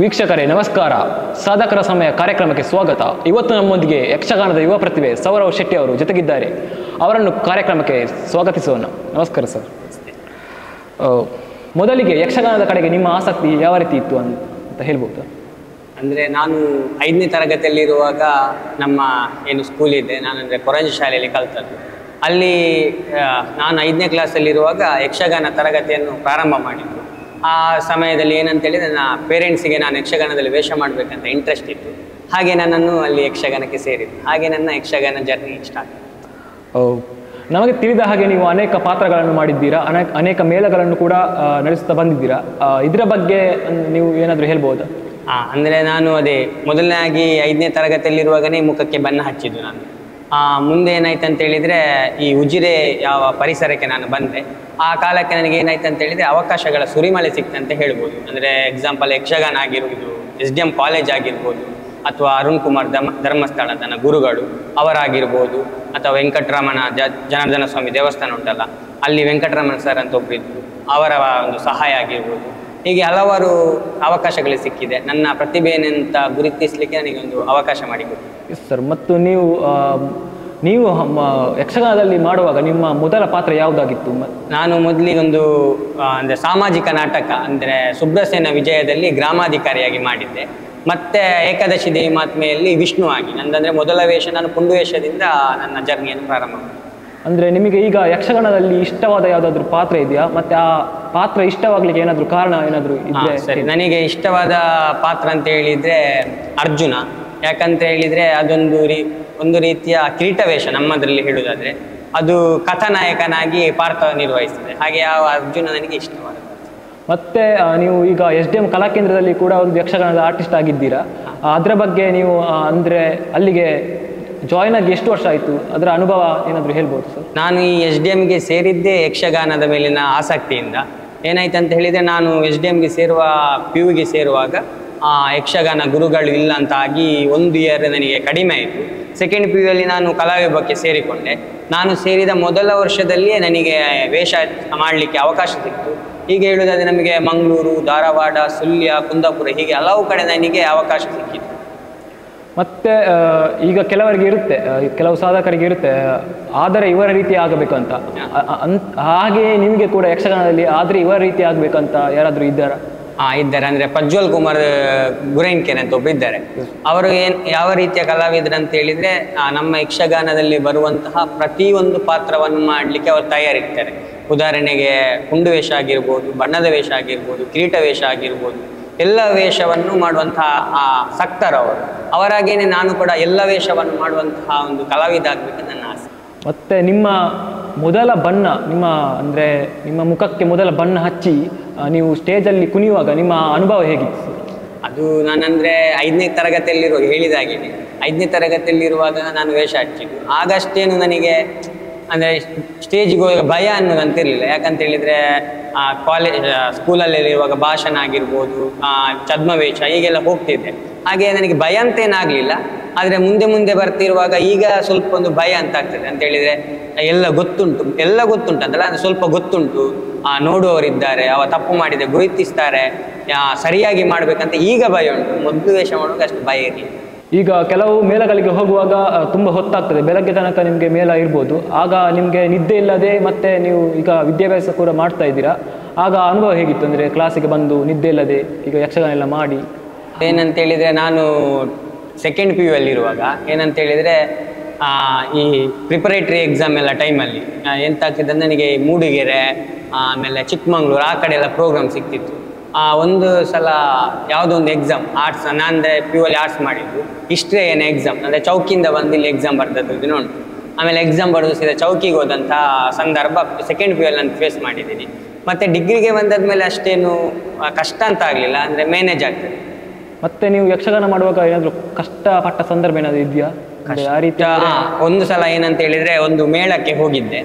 ವೀಕ್ಷಕರೇ ನಮಸ್ಕಾರ. ಸಾಧಕರ ಸಮಯ ಕಾರ್ಯಕ್ರಮಕ್ಕೆ ಸ್ವಾಗತ. ಇವತ್ತು ನಮ್ಮೊಂದಿಗೆ ಯಕ್ಷಗಾನದ ಯುವ ಪ್ರತಿಭೆ ಸೌರವ್ ಶೆಟ್ಟಿ ಅವರು ಜೊತೆಗಿದ್ದಾರೆ. ಅವರನ್ನು ಕಾರ್ಯಕ್ರಮಕ್ಕೆ ಸ್ವಾಗತಿಸೋಣ. ನಮಸ್ಕಾರ ಸರ್. ಮೊದಲಿಗೆ ಯಕ್ಷಗಾನದ ಕಡೆಗೆ ನಿಮ್ಮ ಆಸಕ್ತಿ ಯಾವ ರೀತಿ ಇತ್ತು ಅಂತ ಹೇಳ್ಬೋದು? ಅಂದರೆ ನಾನು 5ನೇ ತರಗತಿಯಲ್ಲಿರುವಾಗ ನಮ್ಮ ಏನು ಸ್ಕೂಲ್ ಇದೆ, ನಾನಂದರೆ ಕೊರಂಜಿ ಶಾಲೆಯಲ್ಲಿ ಕಲಿತದ್ದು. ಅಲ್ಲಿ ನಾನು 5ನೇ ಕ್ಲಾಸಲ್ಲಿರುವಾಗ ಯಕ್ಷಗಾನ ತರಗತಿಯನ್ನು ಪ್ರಾರಂಭ ಮಾಡಿದ್ದು. ಆ ಸಮಯದಲ್ಲಿ ಏನಂತೇಳಿದರೆ ನನ್ನ ಪೇರೆಂಟ್ಸಿಗೆ ನಾನು ಯಕ್ಷಗಾನದಲ್ಲಿ ವೇಷ ಮಾಡಬೇಕಂತ ಇಂಟ್ರೆಸ್ಟ್ ಇತ್ತು. ಹಾಗೆ ನನ್ನನ್ನು ಅಲ್ಲಿ ಯಕ್ಷಗಾನಕ್ಕೆ ಸೇರಿದ್ದು. ಹಾಗೆ ನನ್ನ ಯಕ್ಷಗಾನ ಜರ್ನಿ ಸ್ಟಾರ್ಟ್. ನಮಗೆ ತಿಳಿದ ಹಾಗೆ ನೀವು ಅನೇಕ ಪಾತ್ರಗಳನ್ನು ಮಾಡಿದ್ದೀರಾ, ಅನೇಕ ಮೇಳಗಳನ್ನು ಕೂಡ ನಡೆಸ್ತಾ ಬಂದಿದ್ದೀರಾ. ಇದರ ಬಗ್ಗೆ ನೀವು ಏನಾದರೂ ಹೇಳ್ಬೋದಾ? ಅಂದರೆ ನಾನು ಮೊದಲನೇದಾಗಿ 5ನೇ ತರಗತಿಯಲ್ಲಿರುವಾಗನೇ ಮುಖಕ್ಕೆ ಬಣ್ಣ ಹಚ್ಚಿದ್ದು ನಾನು. ಮುಂದೆ ಏನಾಯ್ತು ಅಂತ ಹೇಳಿದರೆ, ಈ ಉಜಿರೆ ಯಾವ ಪರಿಸರಕ್ಕೆ ನಾನು ಬಂದೆ, ಆ ಕಾಲಕ್ಕೆ ನನಗೆ ಏನಾಯ್ತು ಅಂತ ಹೇಳಿದರೆ ಅವಕಾಶಗಳ ಸುರಿಮಳೆ ಸಿಕ್ತಂತ ಹೇಳ್ಬೋದು. ಅಂದರೆ ಎಕ್ಸಾಂಪಲ್ ಯಕ್ಷಗಾನ ಆಗಿರ್ಬೋದು, SDM ಕಾಲೇಜ್ ಆಗಿರ್ಬೋದು, ಅಥವಾ ಅರುಣ್ ಕುಮಾರ್ ಧರ್ಮಸ್ಥಳ ನನ್ನ ಗುರುಗಳು ಅವರಾಗಿರ್ಬೋದು, ಅಥವಾ ವೆಂಕಟರಮಣ ಜನಾರ್ದನ ಸ್ವಾಮಿ ದೇವಸ್ಥಾನ ಉಂಟಲ್ಲ, ಅಲ್ಲಿ ವೆಂಕಟರಮಣ ಸರ್ ಅಂತ ಒಬ್ಬರಿದ್ರು, ಅವರ ಒಂದು ಸಹಾಯ ಆಗಿರ್ಬೋದು. ಹೀಗೆ ಹಲವಾರು ಅವಕಾಶಗಳು ಸಿಕ್ಕಿದೆ. ನನ್ನ ಪ್ರತಿಭೆಯನ್ನಂತ ಗುರುತಿಸಲಿಕ್ಕೆ ನನಗೆ ಒಂದು ಅವಕಾಶ ಮಾಡಿಕೊಟ್ಟು. Yes sir. ಮತ್ತು ನೀವು ಯಕ್ಷಗಾನದಲ್ಲಿ ಮಾಡುವಾಗ ನಿಮ್ಮ ಮೊದಲ ಪಾತ್ರ ಯಾವುದಾಗಿತ್ತು? ನಾನು ಮೊದಲಿಗೊಂದು ಅಂದರೆ ಸಾಮಾಜಿಕ ನಾಟಕ, ಅಂದರೆ ಸುಬ್ರಸೇನ ವಿಜಯದಲ್ಲಿ ಗ್ರಾಮಾಧಿಕಾರಿಯಾಗಿ ಮಾಡಿದ್ದೆ. ಮತ್ತು ಏಕಾದಶಿ ದೇವಿ ಮಾತ್ಮೆಯಲ್ಲಿ ವಿಷ್ಣು ಆಗಿ ನಂದಂದರೆ ಮೊದಲ ವೇಷ. ನಾನು ಪುಂಡು ವೇಷದಿಂದ ನನ್ನ ಜರ್ನಿಯನ್ನು ಪ್ರಾರಂಭ ಮಾಡಿದೆ. ಅಂದರೆ ನಿಮಗೆ ಈಗ ಯಕ್ಷಗಾನದಲ್ಲಿ ಇಷ್ಟವಾದ ಯಾವುದಾದ್ರೂ ಪಾತ್ರ ಇದೆಯಾ? ಮತ್ತು ಆ ಪಾತ್ರ ಇಷ್ಟವಾಗಲಿಕ್ಕೆ ಏನಾದರೂ ಕಾರಣ ಏನಾದರೂ ಇದ್ದರೆ? ಸರಿ, ನನಗೆ ಇಷ್ಟವಾದ ಪಾತ್ರ ಅಂತ ಹೇಳಿದರೆ ಅರ್ಜುನ. ಯಾಕಂತ ಹೇಳಿದರೆ ಒಂದು ರೀತಿಯ ಕಿರೀಟ ವೇಷ ನಮ್ಮದರಲ್ಲಿ ಹೇಳುವುದಾದರೆ, ಅದು ಕಥಾನಾಯಕನಾಗಿ ಪಾತ್ರ ನಿರ್ವಹಿಸ್ತದೆ. ಹಾಗೆ ಆ ಅರ್ಜುನ ನನಗೆ ಇಷ್ಟವಾದ. ಮತ್ತು ನೀವು ಈಗ SDM ಕಲಾಕೇಂದ್ರದಲ್ಲಿ ಕೂಡ ಒಂದು ಯಕ್ಷಗಾನದ ಆರ್ಟಿಸ್ಟ್ ಆಗಿದ್ದೀರಾ. ಅದರ ಬಗ್ಗೆ ನೀವು ಅಂದರೆ ಅಲ್ಲಿಗೆ ಜಾಯ್ನ್ ಆಗಿ ಎಷ್ಟು ವರ್ಷ ಆಯಿತು? ಅದರ ಅನುಭವ ಏನಾದರೂ ಹೇಳ್ಬೋದು ಸರ್? ನಾನು ಈ SDMಗೆ ಸೇರಿದ್ದೇ ಯಕ್ಷಗಾನದ ಮೇಲಿನ ಆಸಕ್ತಿಯಿಂದ. ಏನಾಯ್ತು ಅಂತ ಹೇಳಿದರೆ, ನಾನು SDMಗೆ PUಗೆ ಸೇರುವಾಗ ಯಕ್ಷಗಾನ ಗುರುಗಳು ಇಲ್ಲ ಅಂತ ಆಗಿ 1 ಇಯರ್ ನನಗೆ ಕಡಿಮೆ ಆಯಿತು. ಸೆಕೆಂಡ್ PUಯಲ್ಲಿ ನಾನು ಕಲಾವಿಭಾಗಕ್ಕೆ ಸೇರಿಕೊಂಡೆ. ನಾನು ಸೇರಿದ ಮೊದಲ ವರ್ಷದಲ್ಲಿಯೇ ನನಗೆ ವೇಷ ಮಾಡಲಿಕ್ಕೆ ಅವಕಾಶ ಸಿಕ್ತು. ಹೀಗೆ ಹೇಳುವುದಾದರೆ ನಮಗೆ ಮಂಗಳೂರು, ಧಾರವಾಡ, ಸುಳ್ಯ, ಕುಂದಾಪುರ ಹೀಗೆ ಹಲವು ಕಡೆ ನನಗೆ ಅವಕಾಶ ಸಿಕ್ಕಿತ್ತು. ಮತ್ತು ಈಗ ಕೆಲವರಿಗೆ ಇರುತ್ತೆ, ಕೆಲವು ಸಾಧಕರಿಗೆ ಇರುತ್ತೆ, ಆದರೆ ಇವರ ರೀತಿ ಆಗಬೇಕು ಅಂತ. ಹಾಗೆ ನಿಮಗೆ ಕೂಡ ಯಕ್ಷಗಾನದಲ್ಲಿ ಆದರೆ ಇವರ ರೀತಿ ಆಗಬೇಕಂತ ಯಾರಾದರೂ ಇದ್ದಾರಾ? ಇದ್ದಾರೆ. ಅಂದರೆ ಪ್ರಜ್ವಲ್ ಕುಮಾರ್ ಗುರೈನ್ಕೆರೆ ಅಂತ ಒಬ್ಬರು ಇದ್ದಾರೆ. ಅವರು ಯಾವ ರೀತಿಯ ಕಲಾವಿದರು ಅಂತ ಹೇಳಿದರೆ, ನಮ್ಮ ಯಕ್ಷಗಾನದಲ್ಲಿ ಬರುವಂತಹ ಪ್ರತಿಯೊಂದು ಪಾತ್ರವನ್ನು ಮಾಡಲಿಕ್ಕೆ ಅವರು ತಯಾರಿರ್ತಾರೆ. ಉದಾಹರಣೆಗೆ ಕುಂಡು ವೇಷ ಆಗಿರ್ಬೋದು, ಬಣ್ಣದ ವೇಷ ಆಗಿರ್ಬೋದು, ಕಿರೀಟ ವೇಷ ಆಗಿರ್ಬೋದು, ಎಲ್ಲ ವೇಷವನ್ನು ಮಾಡುವಂತಹ ಸಕ್ತರವರು. ಅವರಾಗೇನೆ ನಾನು ಕೂಡ ಎಲ್ಲ ವೇಷವನ್ನು ಮಾಡುವಂತಹ ಒಂದು ಕಲಾವಿದ ಆಗಬೇಕಂತ ನನ್ನ ಆಸೆ. ಮತ್ತು ನಿಮ್ಮ ಮೊದಲ ಬಣ್ಣ, ನಿಮ್ಮ ಮುಖಕ್ಕೆ ಮೊದಲ ಬಣ್ಣ ಹಚ್ಚಿ ನೀವು ಸ್ಟೇಜಲ್ಲಿ ಕುಣಿಯುವಾಗ ನಿಮ್ಮ ಅನುಭವ ಹೇಗಿತ್ತು? ಅದು ನಾನಂದರೆ 5ನೇ ತರಗತಿಯಲ್ಲಿರುವಾಗ ಹೇಳಿದಾಗೆ, 5ನೇ ತರಗತಿಯಲ್ಲಿರುವಾಗ ನಾನು ವೇಷ ಹಚ್ಚಿದ್ದು. ಆಗಷ್ಟೇನು ನನಗೆ ಅಂದರೆ ಸ್ಟೇಜಿಗೆ ಹೋಗುವಾಗ ಭಯ ಅನ್ನೋದಂತಿರಲಿಲ್ಲ. ಯಾಕಂತ ಹೇಳಿದರೆ ಸ್ಕೂಲಲ್ಲಿರುವಾಗ ಭಾಷಣ ಆಗಿರ್ಬೋದು, ಛದ್ಮವೇಷ ಹೀಗೆಲ್ಲ ಹೋಗ್ತಿದ್ದೆ. ಹಾಗೆ ನನಗೆ ಭಯ ಅಂತೇನಾಗಲಿಲ್ಲ. ಆದರೆ ಮುಂದೆ ಬರ್ತಿರುವಾಗ ಈಗ ಸ್ವಲ್ಪ ಒಂದು ಭಯ ಅಂತ ಆಗ್ತದೆ. ಅಂತ ಹೇಳಿದರೆ ಎಲ್ಲ ಗೊತ್ತುಂಟು ಅಂತಲ್ಲ, ಅದು ಸ್ವಲ್ಪ ಗೊತ್ತುಂಟು. ನೋಡುವವರಿದ್ದಾರೆ, ತಪ್ಪು ಮಾಡಿದೆ ಗುರುತಿಸ್ತಾರೆ, ಸರಿಯಾಗಿ ಮಾಡಬೇಕಂತ ಈಗ ಭಯ ಉಂಟು. ಮೊದಲು ವೇಷ ಮಾಡುವಾಗ ಅಷ್ಟು ಭಯ ಇರಲಿಲ್ಲ. ಈಗ ಕೆಲವು ಮೇಳಗಳಿಗೆ ಹೋಗುವಾಗ ತುಂಬ ಹೊತ್ತಾಗ್ತದೆ, ಬೆಳಗ್ಗೆ ತನಕ ನಿಮಗೆ ಮೇಳ ಇರ್ಬೋದು. ಆಗ ನಿಮಗೆ ನಿದ್ದೆ ಇಲ್ಲದೆ ಮತ್ತು ನೀವು ಈಗ ವಿದ್ಯಾಭ್ಯಾಸ ಕೂಡ ಮಾಡ್ತಾ ಇದ್ದೀರಾ, ಆಗ ಅನುಭವ ಹೇಗಿತ್ತು? ಅಂದರೆ ಕ್ಲಾಸಿಗೆ ಬಂದು ನಿದ್ದೆ ಇಲ್ಲದೆ ಈಗ ಯಕ್ಷಗಾನ ಎಲ್ಲ ಮಾಡಿ. ಏನಂತೇಳಿದರೆ, ನಾನು ಸೆಕೆಂಡ್ PUಯಲ್ಲಿರುವಾಗ ಏನಂತೇಳಿದರೆ, ಈ ಪ್ರಿಪರೇಟರಿ ಎಕ್ಸಾಮ್ ಎಲ್ಲ ಟೈಮಲ್ಲಿ ಎಂತಾಗ್ತಿದ್ದೆ, ನನಗೆ ಮೂಡಿಗೆರೆ ಆಮೇಲೆ ಚಿಕ್ಕಮಂಗ್ಳೂರು ಆ ಕಡೆ ಎಲ್ಲ ಪ್ರೋಗ್ರಾಮ್ ಸಿಗ್ತಿತ್ತು. ಒಂದು ಸಲ ಯಾವುದೋ ಒಂದು ಎಕ್ಸಾಮ್ ಆರ್ಟ್ಸ್, ನಾನಂದರೆ PUಯಲ್ಲಿ ಆರ್ಟ್ಸ್ ಮಾಡಿದ್ದು, ಹಿಸ್ಟ್ರಿ ಏನೋ ಎಕ್ಸಾಮ್, ಅಂದರೆ ಚೌಕಿಯಿಂದ ಬಂದು ಇಲ್ಲಿ ಎಕ್ಸಾಮ್ ಬರೆದದ್ದು ದಿನ ಉಂಟು. ಆಮೇಲೆ ಎಕ್ಸಾಮ್ ಬರೆದು ಸೀದಾ ಚೌಕಿಗೆ ಹೋದಂಥ ಸಂದರ್ಭ ಸೆಕೆಂಡ್ PUಯಲ್ಲಿ ನಾನು ಫೇಸ್ ಮಾಡಿದ್ದೀನಿ. ಮತ್ತು ಡಿಗ್ರಿಗೆ ಬಂದಾದ್ಮೇಲೆ ಅಷ್ಟೇನು ಕಷ್ಟ ಅಂತ ಆಗಲಿಲ್ಲ, ಅಂದರೆ ಮ್ಯಾನೇಜ್ ಆಗ್ತದೆ. ಮತ್ತು ನೀವು ಯಕ್ಷಗಾನ ಮಾಡುವಾಗ ಏನಾದರೂ ಕಷ್ಟಪಟ್ಟ ಸಂದರ್ಭ ಏನಾದರೂ ಇದೆಯಾ? ಆ ರೀತಿ ಒಂದು ಸಲ ಏನಂತ ಹೇಳಿದರೆ, ಒಂದು ಮೇಳಕ್ಕೆ ಹೋಗಿದ್ದೆ.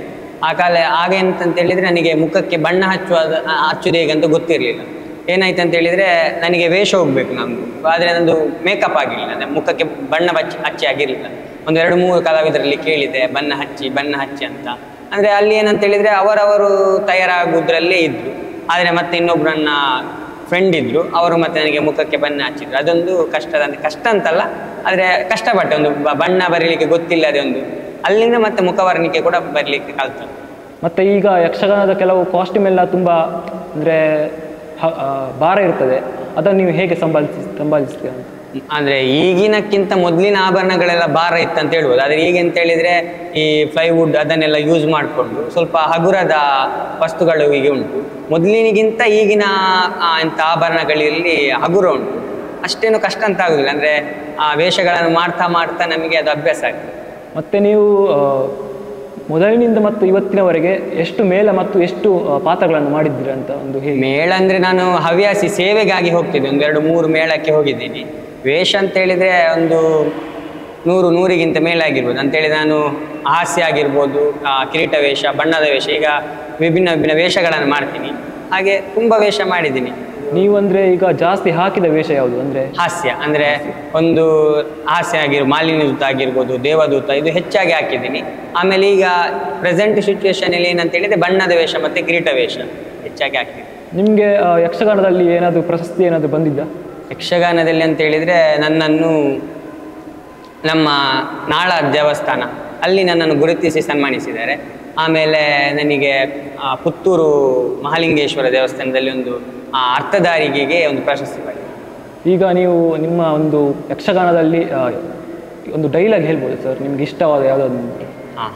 ಆಗ ಎಂತಂತ ಹೇಳಿದರೆ, ನನಗೆ ಮುಖಕ್ಕೆ ಬಣ್ಣ ಹಚ್ಚುವುದು ಹೇಗಂತ ಗೊತ್ತಿರಲಿಲ್ಲ. ಏನಾಯ್ತು ಅಂತ ಹೇಳಿದರೆ, ನನಗೆ ವೇಷ ಹೋಗ್ಬೇಕು ನಮ್ಮದು, ಆದರೆ ನಂದು ಮೇಕಪ್ ಆಗಿರಲಿಲ್ಲ, ಅಂದರೆ ಮುಖಕ್ಕೆ ಬಣ್ಣ ಹಚ್ಚಿ ಆಗಿರಲಿಲ್ಲ. ಒಂದು 2-3 ಕಲಾವಿದರಲ್ಲಿ ಕೇಳಿದೆ ಬಣ್ಣ ಹಚ್ಚಿ ಅಂತ. ಅಂದರೆ ಅಲ್ಲಿ ಏನಂತ ಹೇಳಿದರೆ ಅವರವರು ತಯಾರಾಗುವುದರಲ್ಲೇ ಇದ್ದರು. ಆದರೆ ಮತ್ತೆ ಇನ್ನೊಬ್ಬರನ್ನ ಫ್ರೆಂಡ್ ಇದ್ರು, ಅವರು ಮತ್ತೆ ನನಗೆ ಮುಖಕ್ಕೆ ಬಣ್ಣ ಹಚ್ಚಿದ್ರು. ಅದೊಂದು ಕಷ್ಟದ, ಅಂದ್ರೆ ಕಷ್ಟ ಅಂತಲ್ಲ, ಆದರೆ ಕಷ್ಟಪಟ್ಟೆ. ಒಂದು ಬಣ್ಣ ಬರೀಲಿಕ್ಕೆ ಗೊತ್ತಿಲ್ಲದೆ ಒಂದು ಅಲ್ಲಿಂದ ಮತ್ತೆ ಮುಖವರ್ಣಿಕೆ ಕೂಡ ಬರಲಿಕ್ಕೆ ಕಲ್ತು. ಮತ್ತು ಈಗ ಯಕ್ಷಗಾನದ ಕೆಲವು ಕಾಸ್ಟ್ಯೂಮ್ ಎಲ್ಲ ತುಂಬ ಅಂದರೆ ಭಾರ ಇರ್ತದೆ, ಅದನ್ನು ನೀವು ಹೇಗೆ ಸಂಭಾಳಿಸ್ತೀರ ಅಂತ? ಅಂದರೆ ಈಗಿನಕ್ಕಿಂತ ಮೊದಲಿನ ಆಭರಣಗಳೆಲ್ಲ ಭಾರ ಇತ್ತಂತ ಹೇಳ್ಬೋದು. ಆದರೆ ಈಗ ಅಂತ ಹೇಳಿದರೆ ಈ ಪ್ಲೈವುಡ್ ಅದನ್ನೆಲ್ಲ ಯೂಸ್ ಮಾಡಿಕೊಂಡು ಸ್ವಲ್ಪ ಹಗುರದ ವಸ್ತುಗಳು ಈಗ ಉಂಟು. ಮೊದಲಿನಿಗಿಂತ ಈಗಿನ ಇಂಥ ಆಭರಣಗಳಲ್ಲಿ ಹಗುರ ಉಂಟು. ಅಷ್ಟೇನು ಕಷ್ಟ ಅಂತ ಆಗೋದಿಲ್ಲ, ಅಂದರೆ ಆ ವೇಷಗಳನ್ನು ಮಾಡ್ತಾ ಮಾಡ್ತಾ ನಮಗೆ ಅದು ಅಭ್ಯಾಸ ಆಗ್ತದೆ. ಮತ್ತು ನೀವು ಮೊದಲಿನಿಂದ ಮತ್ತು ಇವತ್ತಿನವರೆಗೆ ಎಷ್ಟು ಮೇಳ ಮತ್ತು ಎಷ್ಟು ಪಾತ್ರಗಳನ್ನು ಮಾಡಿದ್ದೀರಾ ಅಂತ ಒಂದು ಹೇಗೆ? ಮೇಳ ಅಂದರೆ ನಾನು ಹವ್ಯಾಸಿ ಸೇವೆಗಾಗಿ ಹೋಗ್ತಿದ್ದೆ, 1-2-3 ಮೇಳಕ್ಕೆ ಹೋಗಿದ್ದೀನಿ. ವೇಷ ಅಂತ ಹೇಳಿದರೆ ಒಂದು 100-100ಗಿಂತ ಮೇಲಾಗಿರ್ಬೋದು. ಅಂತೇಳಿ ನಾನು ಹಾಸ್ಯ ಆಗಿರ್ಬೋದು, ಕಿರೀಟ ವೇಷ, ಬಣ್ಣದ ವೇಷ, ಈಗ ವಿಭಿನ್ನ ವಿಭಿನ್ನ ವೇಷಗಳನ್ನು ಮಾಡ್ತೀನಿ. ಹಾಗೆ ತುಂಬ ವೇಷ ಮಾಡಿದ್ದೀನಿ. ನೀವು ಅಂದರೆ ಈಗ ಜಾಸ್ತಿ ಹಾಕಿದ ವೇಷ ಯಾವುದು? ಅಂದರೆ ಹಾಸ್ಯ, ಅಂದರೆ ಒಂದು ಹಾಸ್ಯ ಮಾಲಿನ್ಯದೂತ ಆಗಿರ್ಬೋದು, ದೇವದೂತ, ಇದು ಹೆಚ್ಚಾಗಿ ಹಾಕಿದ್ದೀನಿ. ಆಮೇಲೆ ಈಗ ಪ್ರೆಸೆಂಟ್ ಸಿಚುವೇಶನಲ್ಲಿ ಏನಂತ ಹೇಳಿದರೆ ಬಣ್ಣದ ವೇಷ ಮತ್ತು ಕಿರೀಟ ವೇಷ ಹೆಚ್ಚಾಗಿ ಹಾಕಿದ್ದೀನಿ. ನಿಮಗೆ ಯಕ್ಷಗಾನದಲ್ಲಿ ಏನಾದರೂ ಪ್ರಶಸ್ತಿ ಏನಾದರೂ ಬಂದಿದ್ದ? ಯಕ್ಷಗಾನದಲ್ಲಿ ಅಂತ ಹೇಳಿದರೆ ನನ್ನನ್ನು ನಮ್ಮ ನಾಳ ದೇವಸ್ಥಾನ ಅಲ್ಲಿ ನನ್ನನ್ನು ಗುರುತಿಸಿ ಸನ್ಮಾನಿಸಿದ್ದಾರೆ. ಆಮೇಲೆ ನನಗೆ ಪುತ್ತೂರು ಮಹಾಲಿಂಗೇಶ್ವರ ದೇವಸ್ಥಾನದಲ್ಲಿ ಒಂದು ಅರ್ಥಧಾರಿಗೆಗೆ ಒಂದು ಪ್ರಶಸ್ತಿ ಬಂದಿದೆ. ಈಗ ನೀವು ನಿಮ್ಮ ಒಂದು ಯಕ್ಷಗಾನದಲ್ಲಿ ಒಂದು ಡೈಲಾಗ್ ಹೇಳ್ಬೋದು ಸರ್, ನಿಮ್ಗೆ ಇಷ್ಟವಾದ ಯಾವುದಾದ್ರು? ಹಾಂ.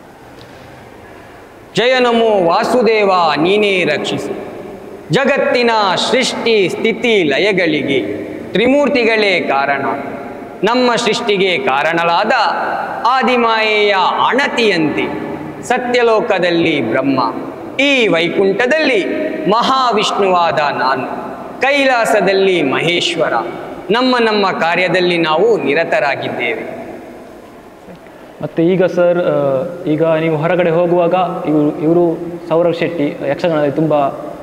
ಜಯ ನಮೋ ವಾಸುದೇವ ನೀನೇ ರಕ್ಷಿಸು, ಜಗತ್ತಿನ ಸೃಷ್ಟಿ ಸ್ಥಿತಿ ಲಯಗಳಿಗೆ ತ್ರಿಮೂರ್ತಿಗಳೇ ಕಾರಣ, ನಮ್ಮ ಸೃಷ್ಟಿಗೆ ಕಾರಣಲಾದ ಆದಿಮಾಯೆಯ ಅಣತಿಯಂತೆ ಸತ್ಯಲೋಕದಲ್ಲಿ ಬ್ರಹ್ಮ, ಈ ವೈಕುಂಠದಲ್ಲಿ ಮಹಾವಿಷ್ಣುವಾದ ನಾನು, ಕೈಲಾಸದಲ್ಲಿ ಮಹೇಶ್ವರ, ನಮ್ಮ ಕಾರ್ಯದಲ್ಲಿ ನಾವು ನಿರತರಾಗಿದ್ದೇವೆ. ಮತ್ತು ಈಗ ಸರ್, ಈಗ ನೀವು ಹೊರಗಡೆ ಹೋಗುವಾಗ ಇವರು ಸೌರವ್ ಶೆಟ್ಟಿ ಯಕ್ಷಗಾನದಲ್ಲಿ ತುಂಬ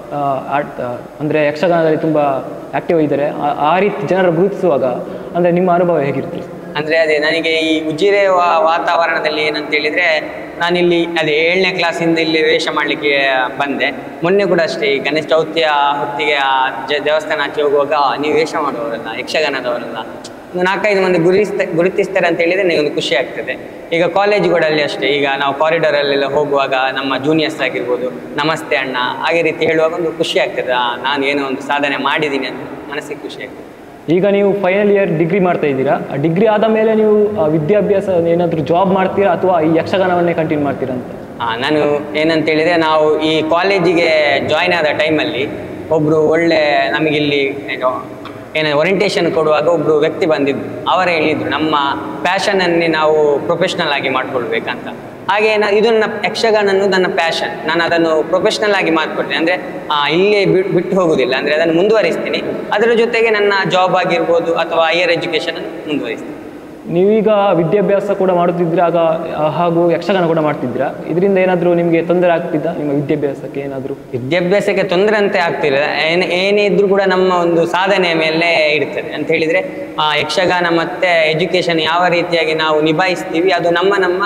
ಅಂದರೆ ಯಕ್ಷಗಾನದಲ್ಲಿ ತುಂಬ ಆ್ಯಕ್ಟಿವ್ ಇದ್ದಾರೆ, ಆ ರೀತಿ ಜನರು ಗುರುತಿಸುವಾಗ ಅಂದರೆ ನಿಮ್ಮ ಅನುಭವ ಹೇಗಿರುತ್ತೆ? ಅಂದರೆ ಅದೇ ನನಗೆ ಈ ಉಜಿರೆ ವಾತಾವರಣದಲ್ಲಿ ಏನಂತ ಹೇಳಿದರೆ, ನಾನಿಲ್ಲಿ ಅದೇ 7ನೇ ಕ್ಲಾಸಿಂದ ಇಲ್ಲಿ ವೇಷ ಮಾಡಲಿಕ್ಕೆ ಬಂದೆ. ಮೊನ್ನೆ ಕೂಡ ಅಷ್ಟೇ, ಈ ಗಣೇಶ ಚೌತಿಯ ಹೊತ್ತಿಗೆ ದೇವಸ್ಥಾನ ಆಚೆ ಹೋಗುವಾಗ ನೀವು ವೇಷ ಮಾಡುವವರಲ್ಲ, ಯಕ್ಷಗಾನದವರಲ್ಲ, ಒಂದು 4-5 ಮಂದಿ ಗುರುತಿಸ್ತಾರೆ ಅಂತ ಹೇಳಿದರೆ ನನಗೊಂದು ಖುಷಿ ಆಗ್ತದೆ. ಈಗ ಕಾಲೇಜುಗಳಲ್ಲಿ ಅಷ್ಟೇ, ಈಗ ನಾವು ಕಾರಿಡಾರಲ್ಲೆಲ್ಲ ಹೋಗುವಾಗ ನಮ್ಮ ಜೂನಿಯರ್ಸ್ ಆಗಿರ್ಬೋದು, ನಮಸ್ತೆ ಅಣ್ಣ ಹಾಗೆ ರೀತಿ ಹೇಳುವಾಗ ಒಂದು ಖುಷಿ ಆಗ್ತದೆ, ನಾನು ಏನೋ ಒಂದು ಸಾಧನೆ ಮಾಡಿದ್ದೀನಿ ಅಂತ ಮನಸ್ಸಿಗೆ ಖುಷಿ ಆಗ್ತದೆ. ಈಗ ನೀವು ಫೈನಲ್ ಇಯರ್ ಡಿಗ್ರಿ ಮಾಡ್ತಾ ಇದ್ದೀರಾ, ಡಿಗ್ರಿ ಆದ ಮೇಲೆ ನೀವು ವಿದ್ಯಾಭ್ಯಾಸ ಏನಾದರೂ ಜಾಬ್ ಮಾಡ್ತೀರಾ ಅಥವಾ ಈ ಯಕ್ಷಗಾನವನ್ನೇ ಕಂಟಿನ್ಯೂ ಮಾಡ್ತೀರಾ ಅಂತ? ನಾನು ಏನಂತ ಹೇಳಿದರೆ, ನಾವು ಈ ಕಾಲೇಜಿಗೆ ಜಾಯ್ನ್ ಆದ ಟೈಮಲ್ಲಿ ಒಬ್ಬರು ಒಳ್ಳೆ ನಮಗಿಲ್ಲಿ ಏನೋ ಓರಿಯಂಟೇಷನ್ ಕೊಡುವಾಗ ಒಬ್ಬರು ವ್ಯಕ್ತಿ ಬಂದಿದ್ದು, ಅವರೇ ಹೇಳಿದರು ನಮ್ಮ ಪ್ಯಾಷನನ್ನೇ ನಾವು ಪ್ರೊಫೆಷ್ನಲ್ ಆಗಿ ಮಾಡ್ಕೊಳ್ಬೇಕಂತ. ಹಾಗೆ ಇದು ನನ್ನ ಯಕ್ಷಗಾನ ಅನ್ನೋದು ನನ್ನ ಪ್ಯಾಷನ್, ನಾನು ಅದನ್ನು ಪ್ರೊಫೆಷ್ನಲ್ ಆಗಿ ಮಾಡ್ಕೊಳ್ತೀನಿ. ಅಂದರೆ ಇಲ್ಲೇ ಬಿಟ್ಟು ಹೋಗೋದಿಲ್ಲ, ಅಂದರೆ ಅದನ್ನು ಮುಂದುವರಿಸ್ತೀನಿ. ಅದರ ಜೊತೆಗೆ ನನ್ನ ಜಾಬ್ ಆಗಿರ್ಬೋದು ಅಥವಾ ಹೈಯರ್ ಎಜುಕೇಷನ್ ಮುಂದುವರಿಸ್ತೀನಿ. ನೀವೀಗ ವಿದ್ಯಾಭ್ಯಾಸ ಕೂಡ ಮಾಡುತ್ತಿದ್ದೀರಾ ಹಾಗೂ ಯಕ್ಷಗಾನ ಕೂಡ ಮಾಡ್ತಿದ್ದೀರಾ, ಇದರಿಂದ ಏನಾದರೂ ನಿಮಗೆ ತೊಂದರೆ ಆಗ್ತಿದ್ದ ನಿಮ್ಮ ವಿದ್ಯಾಭ್ಯಾಸಕ್ಕೆ? ಏನಾದರೂ ವಿದ್ಯಾಭ್ಯಾಸಕ್ಕೆ ತೊಂದರೆ ಅಂತ ಆಗ್ತಿಲ್ಲ, ಏನೇ ಇದ್ರೂ ಕೂಡ ನಮ್ಮ ಒಂದು ಸಾಧನೆಯ ಮೇಲೆ ಇರ್ತದೆ. ಅಂತ ಹೇಳಿದರೆ ಯಕ್ಷಗಾನ ಮತ್ತು ಎಜುಕೇಷನ್ ಯಾವ ರೀತಿಯಾಗಿ ನಾವು ನಿಭಾಯಿಸ್ತೀವಿ ಅದು ನಮ್ಮ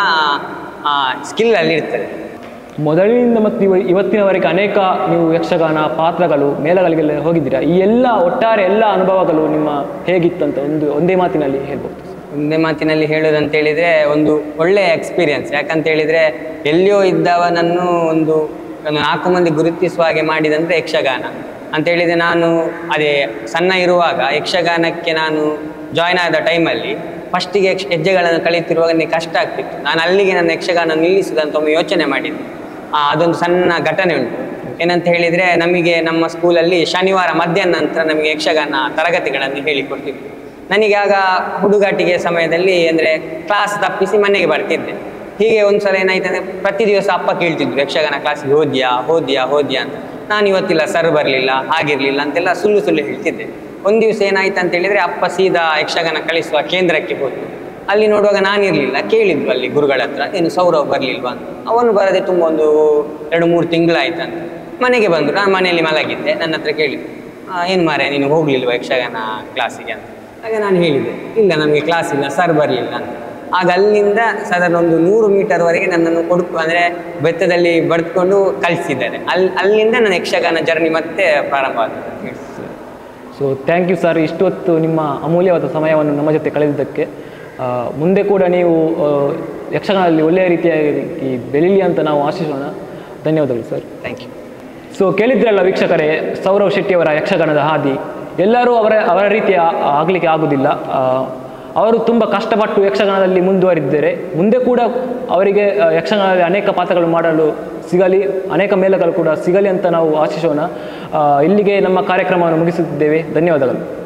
ಸ್ಕಿಲ್ ಅಲ್ಲಿ ಇರ್ತದೆ. ಮೊದಲಿನಿಂದ ಮತ್ತು ಇವತ್ತಿನವರೆಗೆ ಅನೇಕ ನೀವು ಯಕ್ಷಗಾನ ಪಾತ್ರಗಳು ಮೇಳಗಳಿಗೆಲ್ಲ ಹೋಗಿದ್ದೀರಾ, ಈ ಎಲ್ಲ ಒಟ್ಟಾರೆ ಎಲ್ಲ ಅನುಭವಗಳು ನಿಮ್ಮ ಹೇಗಿತ್ತಂತ ಒಂದೇ ಮಾತಿನಲ್ಲಿ ಹೇಳ್ಬೋದು? ಒಂದೇ ಮಾತಿನಲ್ಲಿ ಹೇಳೋದಂತ ಹೇಳಿದರೆ ಒಂದು ಒಳ್ಳೆಯ ಎಕ್ಸ್ಪೀರಿಯನ್ಸ್. ಯಾಕಂತ ಹೇಳಿದರೆ ಎಲ್ಲಿಯೋ ಇದ್ದವನನ್ನು ಒಂದು 4 ಮಂದಿ ಗುರುತಿಸುವ ಹಾಗೆ ಮಾಡಿದಂದರೆ ಯಕ್ಷಗಾನ ಅಂತ ಹೇಳಿದರೆ, ನಾನು ಅದೇ ಸಣ್ಣ ಇರುವಾಗ ಯಕ್ಷಗಾನಕ್ಕೆ ನಾನು ಜಾಯ್ನ್ ಆದ ಟೈಮಲ್ಲಿ ಫಸ್ಟಿಗೆ ಹೆಜ್ಜೆಗಳನ್ನು ಕಲಿತಿರುವಾಗ ನನಗೆ ಕಷ್ಟ ಆಗ್ತಿತ್ತು. ನಾನು ಅಲ್ಲಿಗೆ ನನ್ನ ಯಕ್ಷಗಾನ ನಿಲ್ಲಿಸುವುದಂತ ಒಮ್ಮೆ ಯೋಚನೆ ಮಾಡಿದ್ದೆ. ಅದೊಂದು ಸಣ್ಣ ಘಟನೆ ಉಂಟು. ಏನಂತ ಹೇಳಿದರೆ, ನಮಗೆ ನಮ್ಮ ಸ್ಕೂಲಲ್ಲಿ ಶನಿವಾರ ಮಧ್ಯಾಹ್ನ ನಂತರ ನಮಗೆ ಯಕ್ಷಗಾನ ತರಗತಿಗಳನ್ನು ಹೇಳಿಕೊಡ್ತಿದ್ರು. ನನಗೆ ಆಗ ಹುಡುಗಾಟಿಗೆ ಸಮಯದಲ್ಲಿ ಅಂದರೆ ಕ್ಲಾಸ್ ತಪ್ಪಿಸಿ ಮನೆಗೆ ಬರ್ತಿದ್ದೆ. ಹೀಗೆ ಒಂದು ಸಲ ಏನಾಯ್ತಂದರೆ, ಪ್ರತಿ ದಿವಸ ಅಪ್ಪ ಕೇಳ್ತಿದ್ರು ಯಕ್ಷಗಾನ ಕ್ಲಾಸಿಗೆ ಹೋದ್ಯಾ ಅಂತ. ನಾನು ಇವತ್ತಿಲ್ಲ, ಸರ್ ಬರಲಿಲ್ಲ, ಆಗಿರಲಿಲ್ಲ ಅಂತೆಲ್ಲ ಸುಳ್ಳು ಹೇಳ್ತಿದ್ದೆ. ಒಂದು ದಿವಸ ಏನಾಯ್ತು ಅಂತ ಹೇಳಿದರೆ, ಅಪ್ಪ ಸೀದಾ ಯಕ್ಷಗಾನ ಕಳಿಸುವ ಕೇಂದ್ರಕ್ಕೆ ಹೋದ್ರು. ಅಲ್ಲಿ ನೋಡುವಾಗ ನಾನಿರಲಿಲ್ಲ. ಕೇಳಿದ್ರು ಅಲ್ಲಿ ಗುರುಗಳ ಹತ್ರ, ಏನು ಸೌರವ್ ಬರಲಿಲ್ವಾ ಅಂತ. ಅವನು ಬರದೆ ತುಂಬ ಒಂದು 2-3 ತಿಂಗಳಾಯ್ತಂತ. ಮನೆಗೆ ಬಂದರು. ನಾನು ಮನೆಯಲ್ಲಿ ಮಲಗಿದ್ದೆ. ನನ್ನ ಹತ್ರ ಕೇಳಿದ್ರು, ಏನು ಮಾರೆ ನೀನು ಹೋಗಲಿಲ್ವಾ ಯಕ್ಷಗಾನ ಕ್ಲಾಸಿಗೆ ಅಂತ. ಆಗ ನಾನು ಹೇಳಿದೆ, ಇಲ್ಲ ನಮಗೆ ಕ್ಲಾಸ್ ಇಲ್ಲ, ಸರ್ ಬರಲಿಲ್ಲ ಅಂತ. ಆಗ ಅಲ್ಲಿಂದ ಸಾಧಾರಣ ಒಂದು 100 ಮೀಟರ್ವರೆಗೆ ನನ್ನನ್ನು ಅಂದರೆ ಬೆತ್ತದಲ್ಲಿ ಬಡ್ಕೊಂಡು ಕಳಿಸಿದ್ದಾರೆ. ಅಲ್ಲಿಂದ ನನ್ನ ಯಕ್ಷಗಾನ ಜರ್ನಿ ಮತ್ತೆ ಪ್ರಾರಂಭ ಆಗ್ತದೆ. ಸೊ ಥ್ಯಾಂಕ್ ಯು ಸರ್, ಇಷ್ಟು ಹೊತ್ತು ನಿಮ್ಮ ಅಮೂಲ್ಯವಾದ ಸಮಯವನ್ನು ನಮ್ಮ ಜೊತೆ ಕಳೆದಿದ್ದಕ್ಕೆ. ಮುಂದೆ ಕೂಡ ನೀವು ಯಕ್ಷಗಾನದಲ್ಲಿ ಒಳ್ಳೆಯ ರೀತಿಯಾಗಿ ಬೆಳೀಲಿ ಅಂತ ನಾವು ಆಶಿಸೋಣ. ಧನ್ಯವಾದಗಳು ಸರ್. Thank you. ಸೊ ಕೇಳಿದ್ರಲ್ಲ ವೀಕ್ಷಕರೇ, ಸೌರವ್ ಶೆಟ್ಟಿಯವರ ಯಕ್ಷಗಾನದ ಹಾದಿ. ಎಲ್ಲರೂ ಅವರ ರೀತಿಯ ಆಗಲಿಕ್ಕೆ ಆಗುವುದಿಲ್ಲ. ಅವರು ತುಂಬ ಕಷ್ಟಪಟ್ಟು ಯಕ್ಷಗಾನದಲ್ಲಿ ಮುಂದುವರಿದ್ದಾರೆ. ಮುಂದೆ ಕೂಡ ಅವರಿಗೆ ಯಕ್ಷಗಾನದಲ್ಲಿ ಅನೇಕ ಪಾತ್ರಗಳು ಮಾಡಲು ಸಿಗಲಿ, ಅನೇಕ ಮೇಳಗಳು ಕೂಡ ಸಿಗಲಿ ಅಂತ ನಾವು ಆಶಿಸೋಣ. ಇಲ್ಲಿಗೆ ನಮ್ಮ ಕಾರ್ಯಕ್ರಮವನ್ನು ಮುಗಿಸುತ್ತಿದ್ದೇವೆ. ಧನ್ಯವಾದಗಳು.